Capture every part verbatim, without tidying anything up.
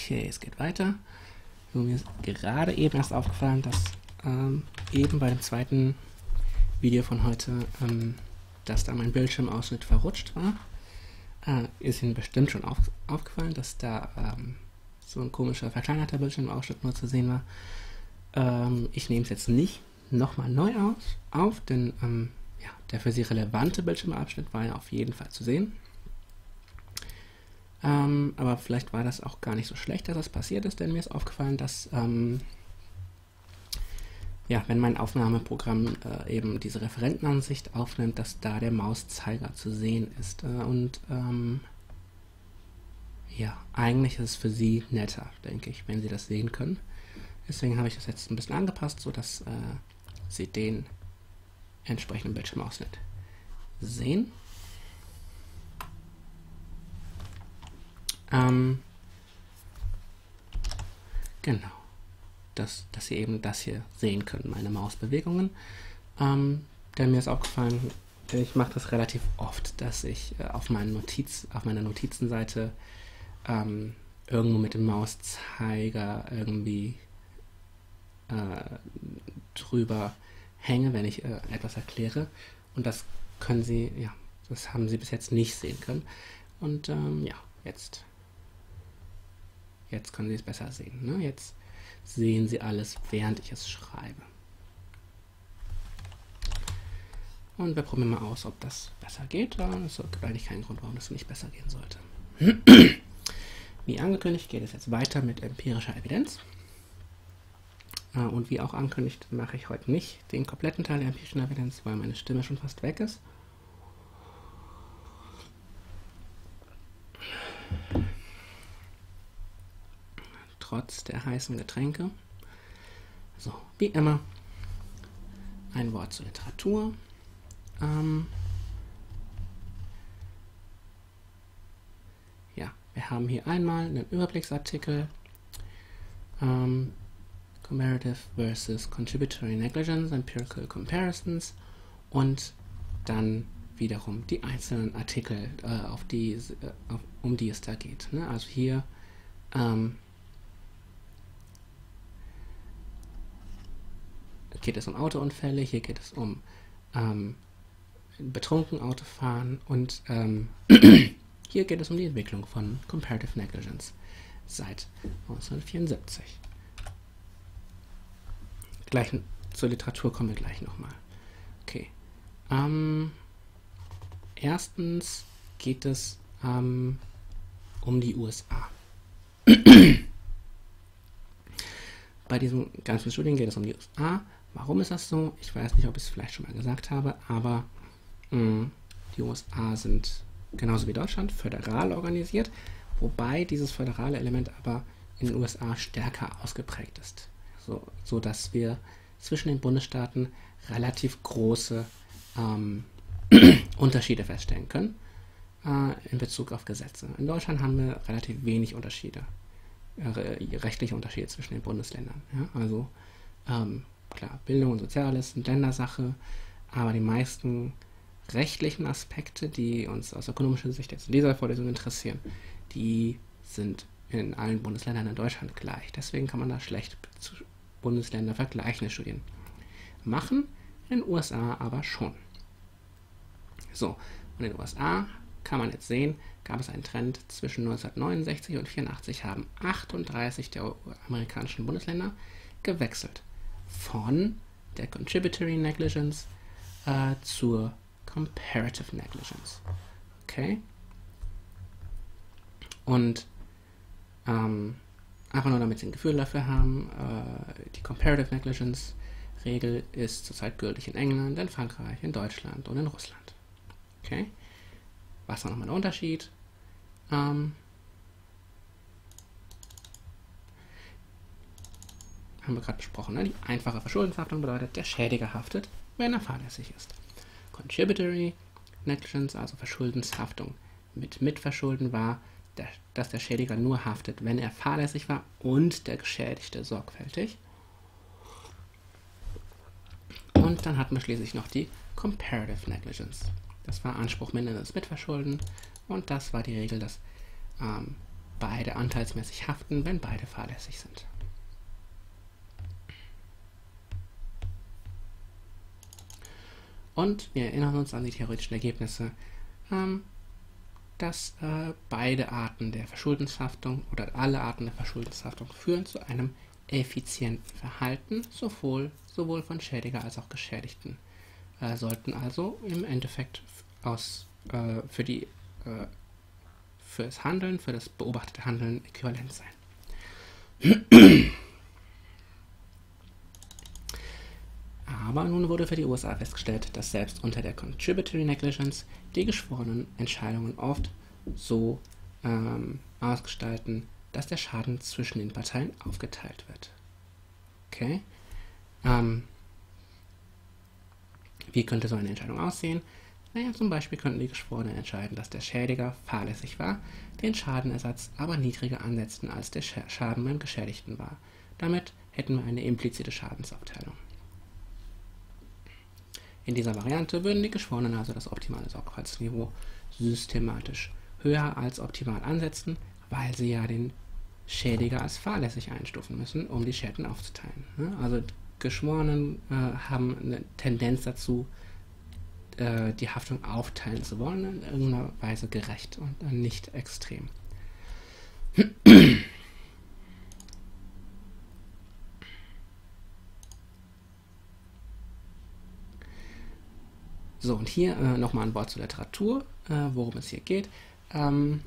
Okay, es geht weiter. So, mir ist gerade eben erst aufgefallen, dass ähm, eben bei dem zweiten Video von heute, ähm, dass da mein Bildschirmausschnitt verrutscht war. Äh, ist Ihnen bestimmt schon auf, aufgefallen, dass da ähm, so ein komischer verkleinerter Bildschirmausschnitt nur zu sehen war. Ähm, ich nehme es jetzt nicht nochmal neu aus, auf, denn ähm, ja, der für Sie relevante Bildschirmabschnitt war ja auf jeden Fall zu sehen. Ähm, aber vielleicht war das auch gar nicht so schlecht, dass das passiert ist, denn mir ist aufgefallen, dass ähm, ja, wenn mein Aufnahmeprogramm äh, eben diese Referentenansicht aufnimmt, dass da der Mauszeiger zu sehen ist. Äh, und ähm, ja, eigentlich ist es für Sie netter, denke ich, wenn Sie das sehen können. Deswegen habe ich das jetzt ein bisschen angepasst, sodass äh, Sie den entsprechenden Bildschirmausschnitt sehen. Ähm, genau, dass, dass Sie eben das hier sehen können, meine Mausbewegungen. Ähm, denn mir ist aufgefallen, ich mache das relativ oft, dass ich äh, auf, meinen Notiz, auf meiner Notizenseite ähm, irgendwo mit dem Mauszeiger irgendwie äh, drüber hänge, wenn ich äh, etwas erkläre. Und das können Sie, ja, das haben Sie bis jetzt nicht sehen können. Und ähm, ja, jetzt Jetzt können Sie es besser sehen. Ne? Jetzt sehen Sie alles, während ich es schreibe. Und wir probieren mal aus, ob das besser geht. Es gibt eigentlich keinen Grund, warum das nicht besser gehen sollte. Wie angekündigt geht es jetzt weiter mit empirischer Evidenz. Und wie auch angekündigt, mache ich heute nicht den kompletten Teil der empirischen Evidenz, weil meine Stimme schon fast weg ist. Trotz der heißen Getränke. So, wie immer ein Wort zur Literatur. Ähm, ja, wir haben hier einmal einen Überblicksartikel. Ähm, Comparative versus Contributory Negligence, Empirical Comparisons und dann wiederum die einzelnen Artikel, äh, auf die, äh, auf, um die es da geht. Ne? Also hier ähm, geht es um Autounfälle, hier geht es um ähm, betrunken Autofahren und ähm, hier geht es um die Entwicklung von Comparative Negligence seit neunzehnhundertvierundsiebzig. Gleich zur Literatur kommen wir gleich nochmal. Okay. Ähm, erstens geht es ähm, um die U S A. Bei diesen ganzen Studien geht es um die U S A. Warum ist das so? Ich weiß nicht, ob ich es vielleicht schon mal gesagt habe, aber mh, die U S A sind genauso wie Deutschland föderal organisiert, wobei dieses föderale Element aber in den U S A stärker ausgeprägt ist, so, so dass wir zwischen den Bundesstaaten relativ große ähm, Unterschiede feststellen können äh, in Bezug auf Gesetze. In Deutschland haben wir relativ wenig Unterschiede, äh, rechtliche Unterschiede zwischen den Bundesländern. Ja? Also ähm, klar, Bildung und Soziales sind Ländersache, aber die meisten rechtlichen Aspekte, die uns aus ökonomischer Sicht jetzt in dieser Vorlesung interessieren, die sind in allen Bundesländern in Deutschland gleich. Deswegen kann man da schlecht zu Bundesländer vergleichende Studien machen, in den U S A aber schon. So, und in den U S A kann man jetzt sehen, gab es einen Trend zwischen neunzehnhundertneunundsechzig und vierundachtzig haben achtunddreißig der amerikanischen Bundesländer gewechselt von der Contributory Negligence äh, zur Comparative Negligence. Okay? Und ähm, einfach nur damit Sie ein Gefühl dafür haben, äh, die Comparative Negligence Regel ist zurzeit gültig in England, in Frankreich, in Deutschland und in Russland. Okay? Was war nochmal der Unterschied? Ähm, haben wir gerade besprochen. Ne? Die einfache Verschuldensverhaftung bedeutet, der Schädiger haftet, wenn er fahrlässig ist. Contributory Negligence, also Verschuldenshaftung mit Mitverschulden, war, der, dass der Schädiger nur haftet, wenn er fahrlässig war und der Geschädigte sorgfältig. Und dann hatten wir schließlich noch die Comparative Negligence. Das war Anspruch minderndes Mitverschulden und das war die Regel, dass ähm, beide anteilsmäßig haften, wenn beide fahrlässig sind. Und wir erinnern uns an die theoretischen Ergebnisse, ähm, dass äh, beide Arten der Verschuldenshaftung oder alle Arten der Verschuldenshaftung führen zu einem effizienten Verhalten, sowohl, sowohl von Schädiger als auch Geschädigten, äh, sollten also im Endeffekt aus, äh, für, die, äh, für das Handeln, für das beobachtete Handeln äquivalent sein. Aber nun wurde für die U S A festgestellt, dass selbst unter der Contributory Negligence die geschworenen Entscheidungen oft so ähm, ausgestalten, dass der Schaden zwischen den Parteien aufgeteilt wird. Okay? Ähm, wie könnte so eine Entscheidung aussehen? Naja, zum Beispiel könnten die Geschworenen entscheiden, dass der Schädiger fahrlässig war, den Schadenersatz aber niedriger ansetzen, als der Schaden beim Geschädigten war. Damit hätten wir eine implizite Schadensaufteilung. In dieser Variante würden die Geschworenen also das optimale Sorgfaltsniveau systematisch höher als optimal ansetzen, weil sie ja den Schädiger als fahrlässig einstufen müssen, um die Schäden aufzuteilen. Also Geschworenen äh, haben eine Tendenz dazu, äh, die Haftung aufteilen zu wollen, in irgendeiner Weise gerecht und nicht extrem. So, und hier äh, nochmal ein Wort zur Literatur, äh, worum es hier geht. Ähm,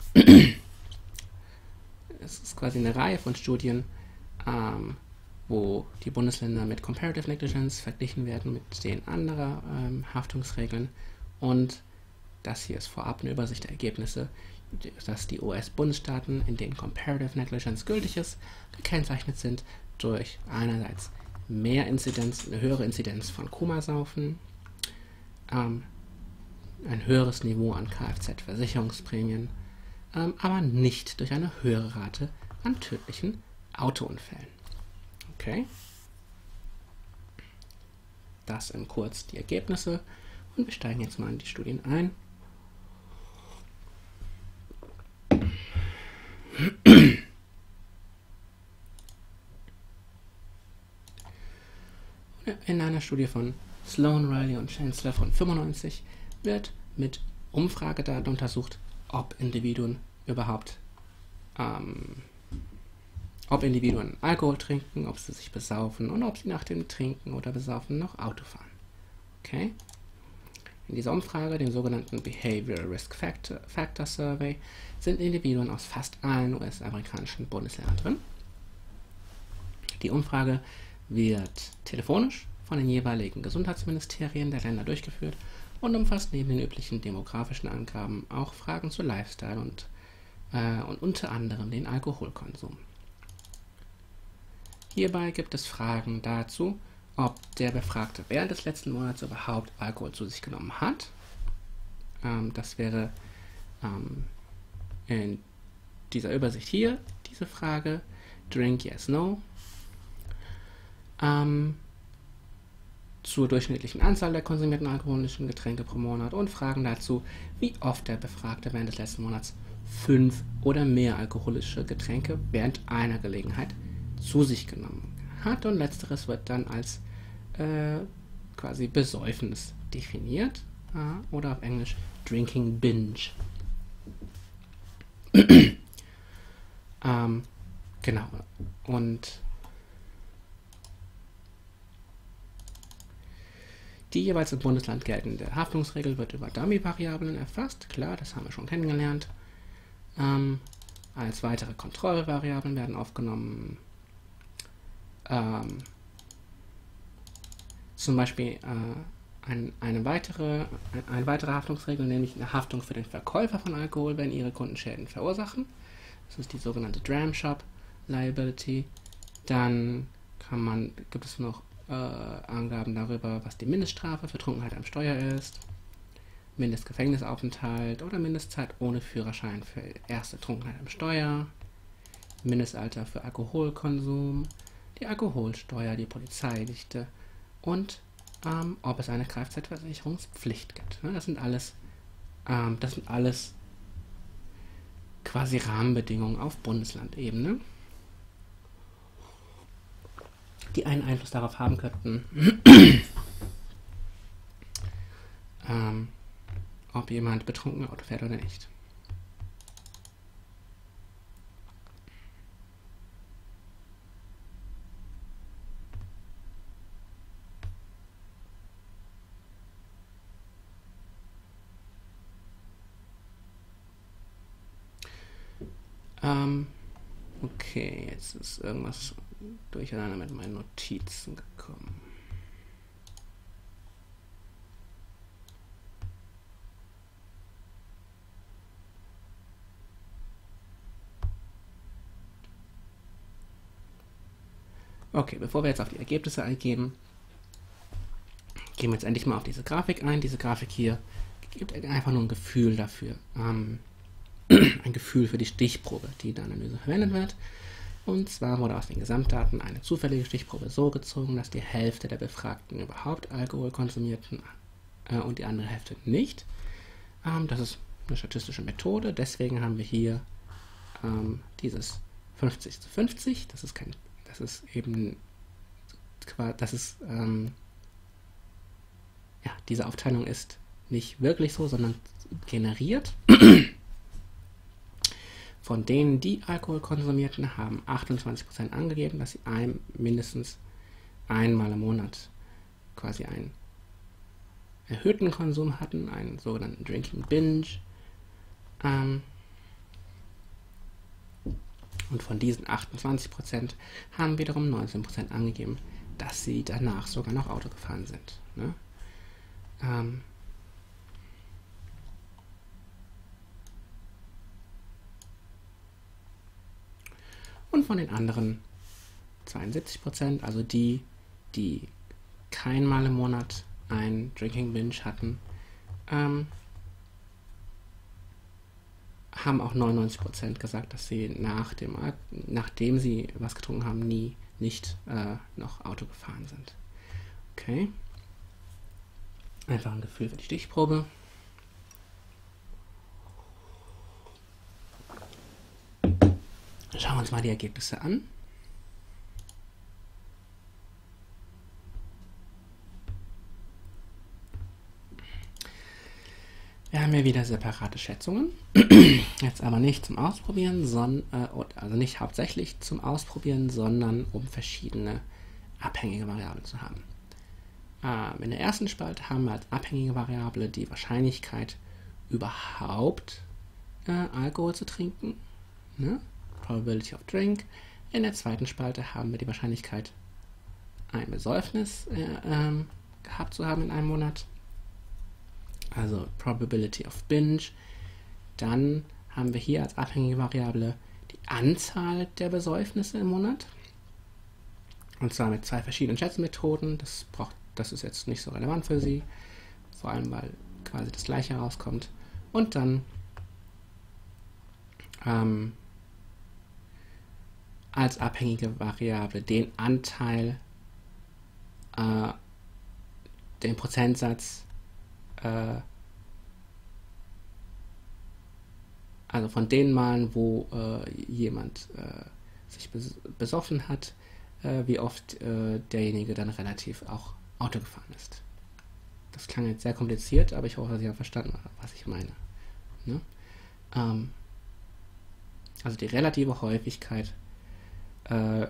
es ist quasi eine Reihe von Studien, ähm, wo die Bundesländer mit Comparative Negligence verglichen werden mit den anderen ähm, Haftungsregeln. Und das hier ist vorab eine Übersicht der Ergebnisse, dass die U S-Bundesstaaten, in denen Comparative Negligence gültig ist, gekennzeichnet sind durch einerseits mehr Inzidenz, eine höhere Inzidenz von Komasaufen, ähm, ein höheres Niveau an Kfz-Versicherungsprämien, ähm, aber nicht durch eine höhere Rate an tödlichen Autounfällen. Okay? Das in kurz die Ergebnisse und wir steigen jetzt mal in die Studien ein. In einer Studie von Sloan, Riley und Chancellor von fünfundneunzig wird mit Umfragedaten untersucht, ob Individuen überhaupt ähm, ob Individuen Alkohol trinken, ob sie sich besaufen und ob sie nach dem Trinken oder Besaufen noch Auto fahren. Okay? In dieser Umfrage, dem sogenannten Behavioral Risk Factor, Factor Survey, sind Individuen aus fast allen U S-amerikanischen Bundesländern drin. Die Umfrage wird telefonisch von den jeweiligen Gesundheitsministerien der Länder durchgeführt und umfasst neben den üblichen demografischen Angaben auch Fragen zu Lifestyle und, äh, und unter anderem den Alkoholkonsum. Hierbei gibt es Fragen dazu, ob der Befragte während des letzten Monats überhaupt Alkohol zu sich genommen hat. Ähm, das wäre ähm, in dieser Übersicht hier diese Frage, Drink Yes No. Ähm, zur durchschnittlichen Anzahl der konsumierten alkoholischen Getränke pro Monat und Fragen dazu, wie oft der Befragte während des letzten Monats fünf oder mehr alkoholische Getränke während einer Gelegenheit zu sich genommen hat, und letzteres wird dann als äh, quasi Besäufnis definiert, äh, oder auf Englisch Drinking Binge. ähm, genau, und die jeweils im Bundesland geltende Haftungsregel wird über Dummy-Variablen erfasst, klar, das haben wir schon kennengelernt. Ähm, als weitere Kontrollvariablen werden aufgenommen Ähm, zum Beispiel äh, ein, eine weitere, ein, eine weitere Haftungsregel, nämlich eine Haftung für den Verkäufer von Alkohol, wenn ihre Kunden Schäden verursachen. Das ist die sogenannte Dram Shop Liability. Dann kann man, gibt es noch äh, Angaben darüber, was die Mindeststrafe für Trunkenheit am Steuer ist, Mindestgefängnisaufenthalt oder Mindestzeit ohne Führerschein für erste Trunkenheit am Steuer, Mindestalter für Alkoholkonsum, die Alkoholsteuer, die Polizeidichte und ähm, ob es eine Kfz-Versicherungspflicht gibt. Ne, das sind alles, ähm, das sind alles quasi Rahmenbedingungen auf Bundeslandebene, die einen Einfluss darauf haben könnten, ähm, ob jemand betrunken Auto fährt oder nicht. Ähm, okay, jetzt ist irgendwas durcheinander mit meinen Notizen gekommen. Okay, bevor wir jetzt auf die Ergebnisse eingehen, gehen wir jetzt endlich mal auf diese Grafik ein. Diese Grafik hier gibt einfach nur ein Gefühl dafür. Ähm, ein Gefühl für die Stichprobe, die in der Analyse verwendet wird. Und zwar wurde aus den Gesamtdaten eine zufällige Stichprobe so gezogen, dass die Hälfte der Befragten überhaupt Alkohol konsumierten äh, und die andere Hälfte nicht. Ähm, das ist eine statistische Methode, deswegen haben wir hier ähm, dieses fünfzig zu fünfzig. Das ist kein, das ist eben, das ist, ähm, ja, diese Aufteilung ist nicht wirklich so, sondern generiert. Von denen, die Alkohol konsumierten, haben achtundzwanzig Prozent angegeben, dass sie ein, mindestens einmal im Monat quasi einen erhöhten Konsum hatten, einen sogenannten Drinking Binge. Ähm, und von diesen achtundzwanzig Prozent haben wiederum neunzehn Prozent angegeben, dass sie danach sogar noch Auto gefahren sind. Ne? Ähm, Und von den anderen zweiundsiebzig Prozent, also die, die keinmal im Monat ein Drinking Binge hatten, ähm, haben auch neunundneunzig Prozent gesagt, dass sie nach dem, nachdem sie was getrunken haben, nie nicht äh, noch Auto gefahren sind. Okay. Einfach ein Gefühl für die Stichprobe. Schauen wir uns mal die Ergebnisse an. Wir haben hier wieder separate Schätzungen. Jetzt aber nicht zum Ausprobieren, sondern, äh, also nicht hauptsächlich zum Ausprobieren, sondern um verschiedene abhängige Variablen zu haben. Ähm, in der ersten Spalte haben wir als abhängige Variable die Wahrscheinlichkeit, überhaupt äh, Alkohol zu trinken. Ne? Probability of Drink. In der zweiten Spalte haben wir die Wahrscheinlichkeit, ein Besäufnis äh, ähm, gehabt zu haben in einem Monat. Also Probability of Binge. Dann haben wir hier als abhängige Variable die Anzahl der Besäufnisse im Monat. Und zwar mit zwei verschiedenen Schätzmethoden. Das, braucht, das ist jetzt nicht so relevant für Sie. Vor allem, weil quasi das gleiche rauskommt. Und dann ähm, als abhängige Variable den Anteil, äh, den Prozentsatz, äh, also von den Malen, wo äh, jemand äh, sich bes besoffen hat, äh, wie oft äh, derjenige dann relativ auch Auto gefahren ist. Das klang jetzt sehr kompliziert, aber ich hoffe, Sie haben verstanden, was ich meine. Ne? Ähm, also die relative Häufigkeit äh,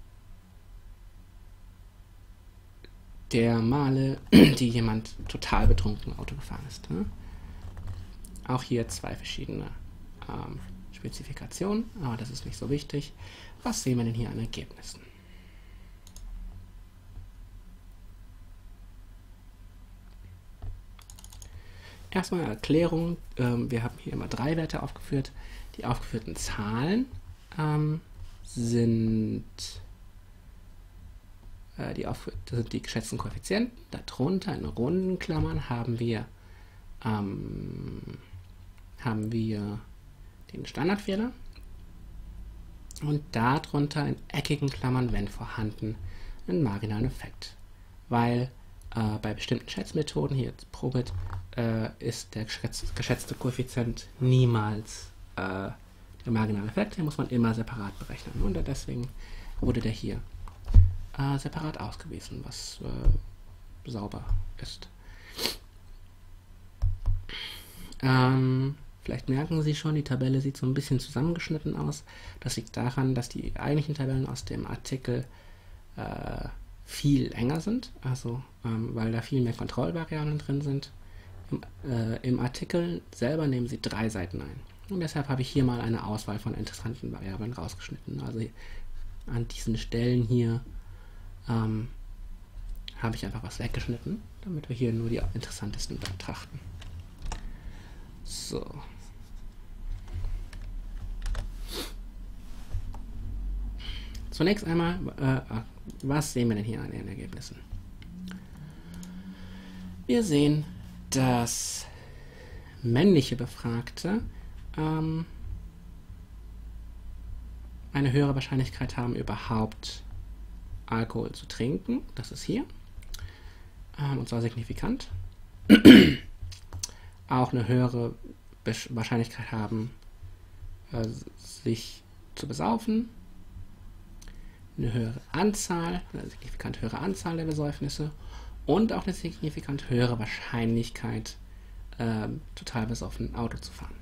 der Male, die jemand total betrunken Auto gefahren ist. Ne? Auch hier zwei verschiedene ähm, Spezifikationen, aber das ist nicht so wichtig. Was sehen wir denn hier an Ergebnissen? Erstmal eine Erklärung. Ähm, wir haben hier immer drei Werte aufgeführt. Die aufgeführten Zahlen ähm, sind äh, die, auf, das sind die geschätzten Koeffizienten. Darunter in runden Klammern haben wir, ähm, haben wir den Standardfehler. Und darunter in eckigen Klammern, wenn vorhanden, einen marginalen Effekt. Weil äh, bei bestimmten Schätzmethoden, hier jetzt Probit, äh, ist der geschätzte, geschätzte Koeffizient niemals äh, der marginale Effekt, den muss man immer separat berechnen. Und deswegen wurde der hier äh, separat ausgewiesen, was äh, sauber ist. Ähm, vielleicht merken Sie schon, die Tabelle sieht so ein bisschen zusammengeschnitten aus. Das liegt daran, dass die eigentlichen Tabellen aus dem Artikel äh, viel enger sind, also ähm, weil da viel mehr Kontrollvariablen drin sind. Im, äh, Im Artikel selber nehmen Sie drei Seiten ein. Und deshalb habe ich hier mal eine Auswahl von interessanten Variablen rausgeschnitten. Also an diesen Stellen hier ähm, habe ich einfach was weggeschnitten, damit wir hier nur die interessantesten betrachten. So. Zunächst einmal, äh, was sehen wir denn hier an den Ergebnissen? Wir sehen, dass männliche Befragte ähm, eine höhere Wahrscheinlichkeit haben, überhaupt Alkohol zu trinken. Das ist hier. Ähm, und zwar signifikant. Auch eine höhere Wahrscheinlichkeit haben, äh, sich zu besaufen. Eine höhere Anzahl, eine signifikant höhere Anzahl der Besäufnisse und auch eine signifikant höhere Wahrscheinlichkeit, äh, total besoffen Auto zu fahren.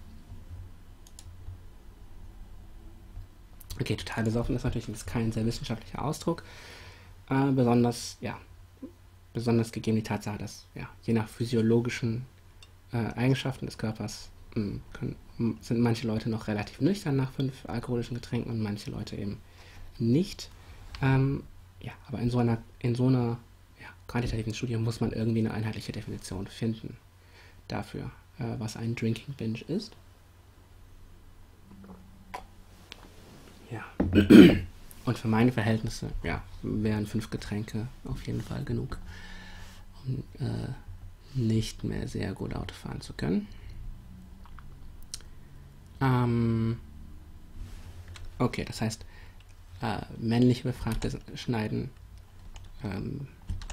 Okay, total besoffen ist natürlich kein sehr wissenschaftlicher Ausdruck, äh, besonders, ja, besonders gegeben die Tatsache, dass ja, je nach physiologischen äh, Eigenschaften des Körpers mh, können, mh, sind manche Leute noch relativ nüchtern nach fünf alkoholischen Getränken und manche Leute eben nicht. Ähm, ja, aber in so einer, in so einer ja, quantitativen Studie muss man irgendwie eine einheitliche Definition finden dafür, äh, was ein Drinking Binge ist. Ja. Und für meine Verhältnisse, ja, wären fünf Getränke auf jeden Fall genug, um äh, nicht mehr sehr gut Auto fahren zu können. Ähm, okay, das heißt, Äh, männliche Befragte schneiden ähm,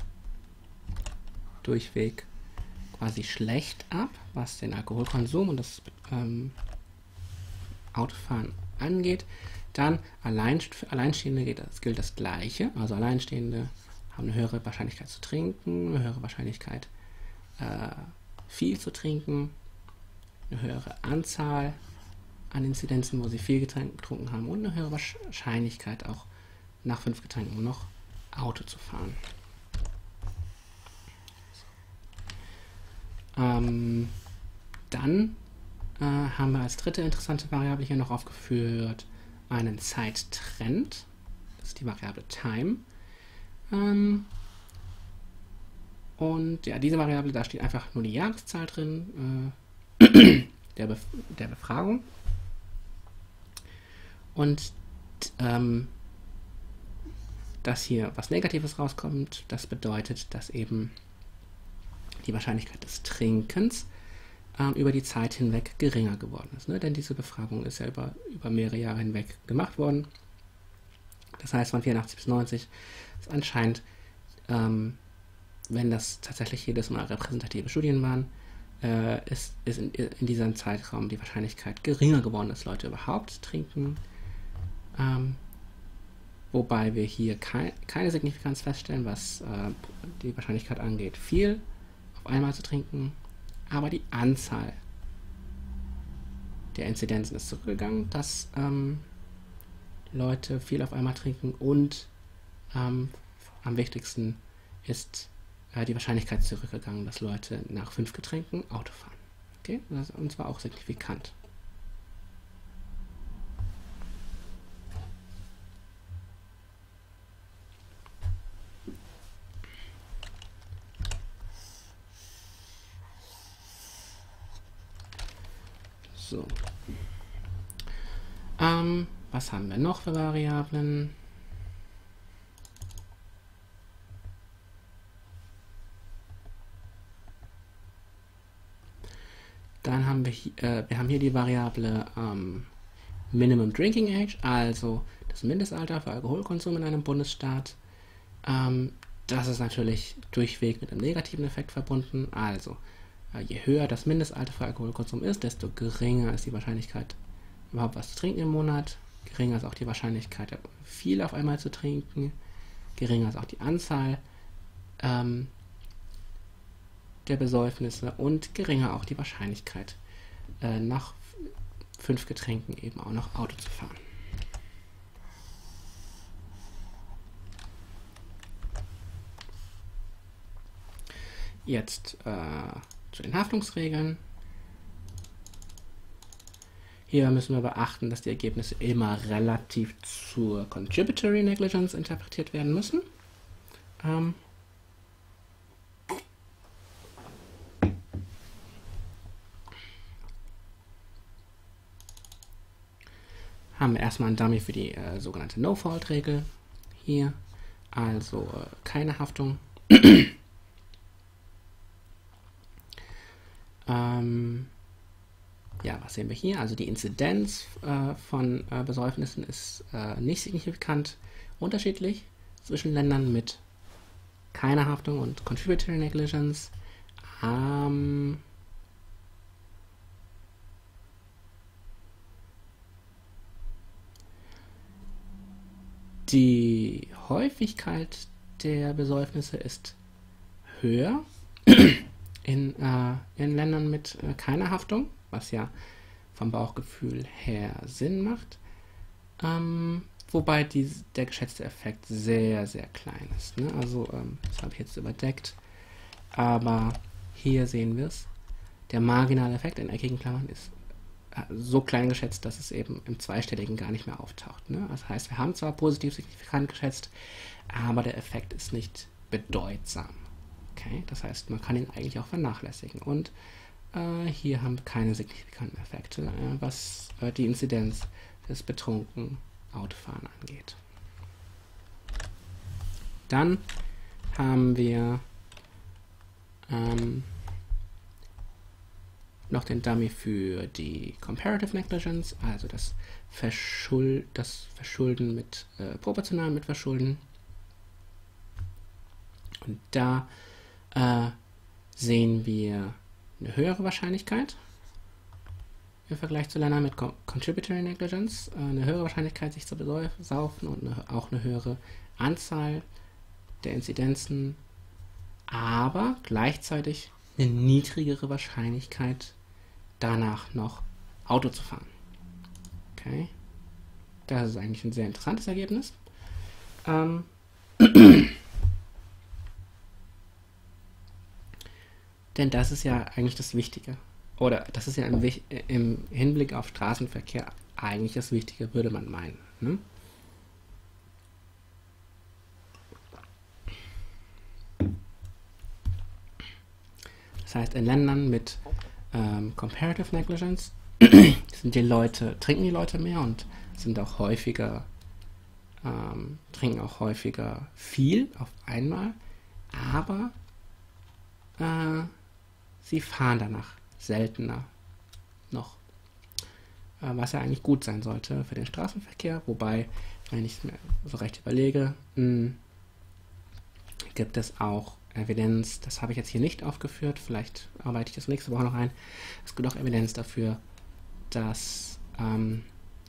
durchweg quasi schlecht ab, was den Alkoholkonsum und das ähm, Autofahren angeht. Dann allein, für Alleinstehende geht das, gilt das Gleiche. Also Alleinstehende haben eine höhere Wahrscheinlichkeit zu trinken, eine höhere Wahrscheinlichkeit äh, viel zu trinken, eine höhere Anzahl an Inzidenzen, wo sie viel getrunken haben und eine höhere Wahrscheinlichkeit auch nach fünf Getränken noch Auto zu fahren. Ähm, dann äh, haben wir als dritte interessante Variable hier noch aufgeführt einen Zeittrend. Das ist die Variable Time. Ähm, und ja, diese Variable, da steht einfach nur die Jahreszahl drin äh, der, Bef der Befragung. Und ähm, dass hier was Negatives rauskommt, das bedeutet, dass eben die Wahrscheinlichkeit des Trinkens ähm, über die Zeit hinweg geringer geworden ist. Ne? Denn diese Befragung ist ja über, über mehrere Jahre hinweg gemacht worden. Das heißt, von vierundachtzig bis neunzig ist anscheinend, ähm, wenn das tatsächlich jedes Mal repräsentative Studien waren, äh, ist, ist in, in diesem Zeitraum die Wahrscheinlichkeit geringer geworden, dass Leute überhaupt trinken. Ähm, wobei wir hier kei keine Signifikanz feststellen, was äh, die Wahrscheinlichkeit angeht, viel auf einmal zu trinken, aber die Anzahl der Inzidenzen ist zurückgegangen, dass ähm, Leute viel auf einmal trinken und ähm, am wichtigsten ist äh, die Wahrscheinlichkeit zurückgegangen, dass Leute nach fünf Getränken Auto fahren. Okay? Das, und zwar auch signifikant. So. Ähm, was haben wir noch für Variablen? Dann haben wir hier, äh, wir haben hier die Variable ähm, Minimum Drinking Age, also das Mindestalter für Alkoholkonsum in einem Bundesstaat. Ähm, das ist natürlich durchweg mit einem negativen Effekt verbunden. Also äh, je höher das Mindestalter für Alkoholkonsum ist, desto geringer ist die Wahrscheinlichkeit, überhaupt was zu trinken im Monat. Geringer ist auch die Wahrscheinlichkeit, viel auf einmal zu trinken. Geringer ist auch die Anzahl ähm, der Besäufnisse und geringer auch die Wahrscheinlichkeit, äh, nach fünf Getränken eben auch noch Auto zu fahren. Jetzt äh, zu den Haftungsregeln. Hier müssen wir beachten, dass die Ergebnisse immer relativ zur Contributory Negligence interpretiert werden müssen. Ähm, haben wir erstmal ein Dummy für die äh, sogenannte No-Fault-Regel hier, also äh, keine Haftung. ähm, ja, was sehen wir hier? Also die Inzidenz äh, von äh, Besäufnissen ist äh, nicht signifikant unterschiedlich zwischen Ländern mit keiner Haftung und Contributory Negligence. Ähm, Die Häufigkeit der Besäufnisse ist höher in, äh, in Ländern mit äh, keiner Haftung, was ja vom Bauchgefühl her Sinn macht, ähm, wobei die, der geschätzte Effekt sehr, sehr klein ist. Ne? Also ähm, das habe ich jetzt überdeckt, aber hier sehen wir es. Der marginale Effekt in eckigen Klammern ist so klein geschätzt, dass es eben im Zweistelligen gar nicht mehr auftaucht. Ne? Das heißt, wir haben zwar positiv signifikant geschätzt, aber der Effekt ist nicht bedeutsam. Okay? Das heißt, man kann ihn eigentlich auch vernachlässigen. Und äh, hier haben wir keine signifikanten Effekte, äh, was äh, die Inzidenz des betrunkenen Autofahren angeht. Dann haben wir ähm, noch den Dummy für die Comparative Negligence, also das, Verschuld, das Verschulden mit äh, proportionalen Mitverschulden. Und da äh, sehen wir eine höhere Wahrscheinlichkeit im Vergleich zu Ländern mit Contributory Negligence, äh, eine höhere Wahrscheinlichkeit, sich zu besaufen und eine, auch eine höhere Anzahl der Inzidenzen, aber gleichzeitig eine niedrigere Wahrscheinlichkeit, danach noch Auto zu fahren. Okay. Das ist eigentlich ein sehr interessantes Ergebnis. Ähm Denn das ist ja eigentlich das Wichtige. Oder das ist ja im, im Hinblick auf Straßenverkehr eigentlich das Wichtige, würde man meinen. Ne? Das heißt, in Ländern mit ähm, Comparative Negligence sind die Leute, trinken die Leute mehr und sind auch häufiger, ähm, trinken auch häufiger viel auf einmal, aber äh, sie fahren danach seltener noch. Äh, was ja eigentlich gut sein sollte für den Straßenverkehr, wobei, wenn ich es mir so recht überlege, mh, gibt es auch Evidenz, das habe ich jetzt hier nicht aufgeführt, vielleicht arbeite ich das nächste Woche noch ein. Es gibt auch Evidenz dafür, dass ähm,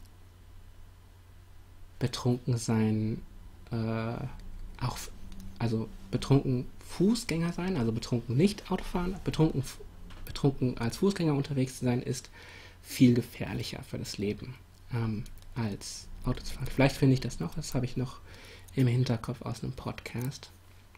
betrunken sein, äh, auch, also betrunken Fußgänger sein, also betrunken nicht Autofahren, betrunken, betrunken als Fußgänger unterwegs zu sein, ist viel gefährlicher für das Leben ähm, als Auto zu fahren. Vielleicht finde ich das noch, das habe ich noch im Hinterkopf aus einem Podcast.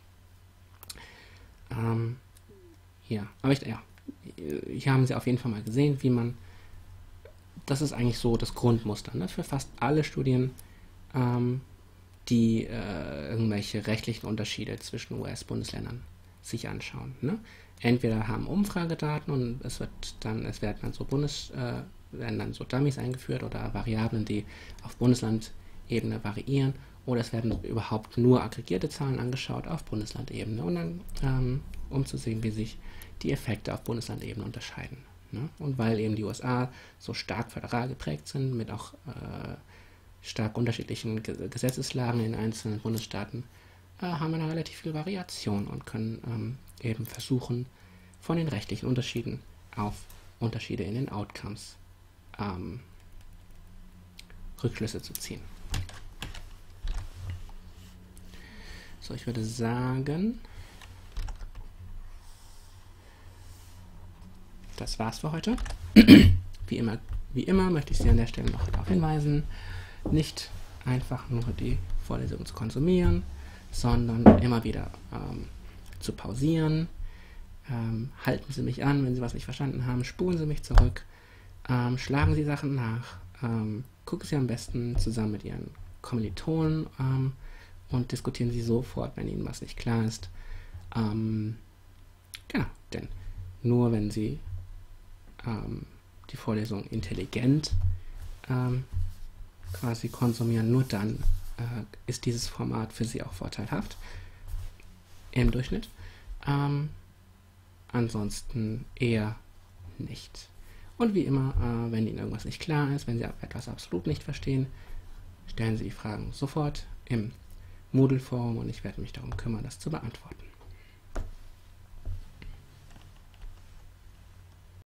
Ähm, ja, aber ich, ja, hier haben sie auf jeden Fall mal gesehen, wie man, das ist eigentlich so das Grundmuster, ne, für fast alle Studien, ähm, die äh, irgendwelche rechtlichen Unterschiede zwischen U S-Bundesländern sich anschauen. Ne? Entweder haben Umfragedaten und es wird dann, es werden dann so Bundes, äh, werden dann so Dummies eingeführt oder Variablen, die auf Bundeslandebene variieren, oder es werden überhaupt nur aggregierte Zahlen angeschaut auf Bundeslandebene, und dann, ähm, um zu sehen, wie sich die Effekte auf Bundeslandebene unterscheiden. Ne? Und weil eben die U S A so stark föderal geprägt sind, mit auch äh, stark unterschiedlichen Ge- Gesetzeslagen in einzelnen Bundesstaaten, äh, haben wir eine relativ viel Variation und können ähm, eben versuchen, von den rechtlichen Unterschieden auf Unterschiede in den Outcomes ähm, Rückschlüsse zu ziehen. So, ich würde sagen, das war's für heute. Wie immer, wie immer möchte ich Sie an der Stelle noch darauf hinweisen, nicht einfach nur die Vorlesung zu konsumieren, sondern immer wieder ähm, zu pausieren. Ähm, halten Sie mich an, wenn Sie was nicht verstanden haben, spulen Sie mich zurück, ähm, schlagen Sie Sachen nach, ähm, gucken Sie am besten zusammen mit Ihren Kommilitonen ähm, und diskutieren Sie sofort, wenn Ihnen was nicht klar ist. Ähm, genau, denn nur wenn Sie ähm, die Vorlesung intelligent ähm, quasi konsumieren, nur dann äh, ist dieses Format für Sie auch vorteilhaft im Durchschnitt. Ähm, ansonsten eher nicht. Und wie immer, äh, wenn Ihnen irgendwas nicht klar ist, wenn Sie etwas absolut nicht verstehen, stellen Sie die Fragen sofort im Moodle-Forum und ich werde mich darum kümmern, das zu beantworten.